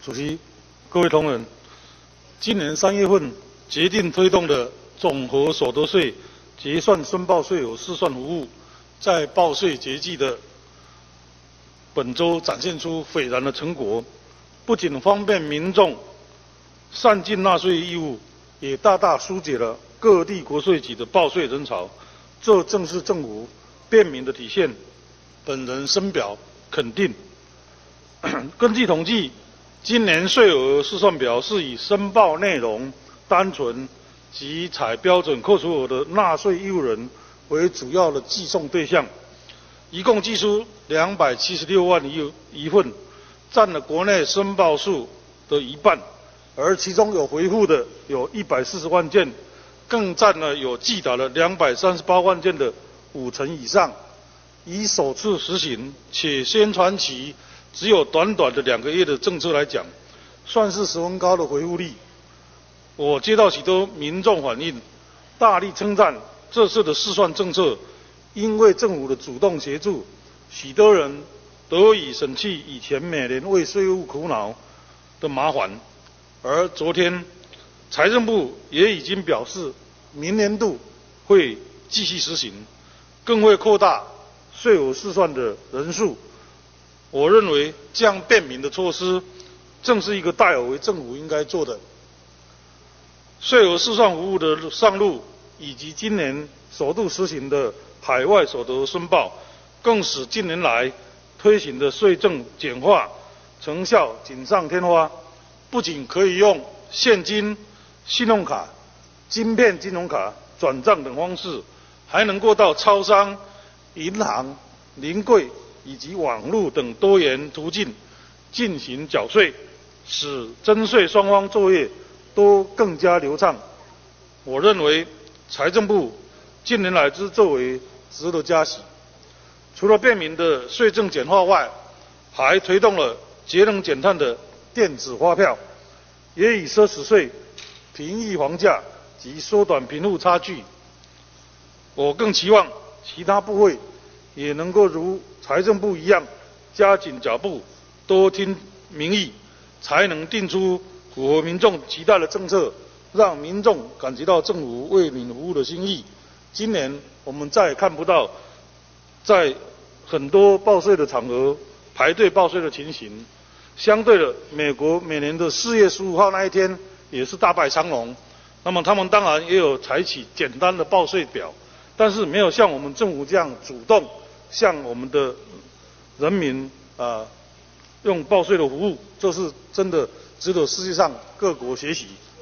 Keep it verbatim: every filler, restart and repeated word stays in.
主席、各位同仁，今年三月份决定推动的总和所得税结算申报税额试算服务，在报税节季的本周展现出斐然的成果，不仅方便民众善尽纳税义务，也大大疏解了各地国税局的报税人潮。这正是政府便民的体现，本人深表肯定。根据统计，今年税额试算表是以申报内容单纯及采标准扣除额的纳税义务人为主要的计算对象，一共计出两百七十六万余余份，占了国内申报数的一半，而其中有回复的有一百四十万件，更占了有寄达了两百三十八万件的五成以上。以首次实行且宣传期只有短短的两个月的政策来讲，算是十分高的回复率。我接到许多民众反映，大力称赞这次的试算政策，因为政府的主动协助，许多人得以省去以前每年为税务苦恼的麻烦。而昨天，财政部也已经表示，明年度会继续实行，更会扩大税额试算的人数。我认为这样便民的措施，正是一个大有为政府应该做的。税额试算服务的上路，以及今年首度实行的海外所得申报，更使近年来推行的税政简化成效锦上添花。不仅可以用现金、信用卡、晶片金融卡、转账等方式，还能够到超商、银行、临柜以及网络等多元途径进行缴税，使征税双方作业都更加流畅。我认为财政部近年来之作为值得嘉许。除了便民的税政简化外，还推动了节能减碳的电子发票，也以奢侈税平抑房价及缩短贫富差距。我更期望其他部会也能够如财政部一样，加紧脚步，多听民意，才能定出符合民众期待的政策，让民众感觉到政府为民服务的心意。今年我们再也看不到在很多报税的场合排队报税的情形。相对的，美国每年的四月十五号那一天也是大排长龙，那么他们当然也有采取简单的报税表，但是没有像我们政府这样主动向我们的人民啊、呃、用报税的服务，这是真的值得世界上各国学习。